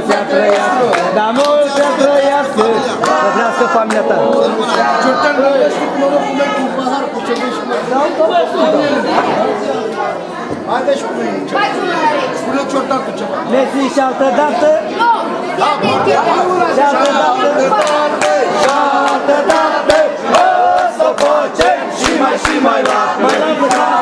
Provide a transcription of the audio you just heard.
să trăiască, da mult să trăiască, să trăiască familia ta. Ciortan, nu ești cu norocul meu cu un pahar cu ce vrei și noi. Haide și cu mine. Spune Ciortan cu ceva. Mersi și altă dată. Și altă dată. Și altă dată. O să facem și mai la.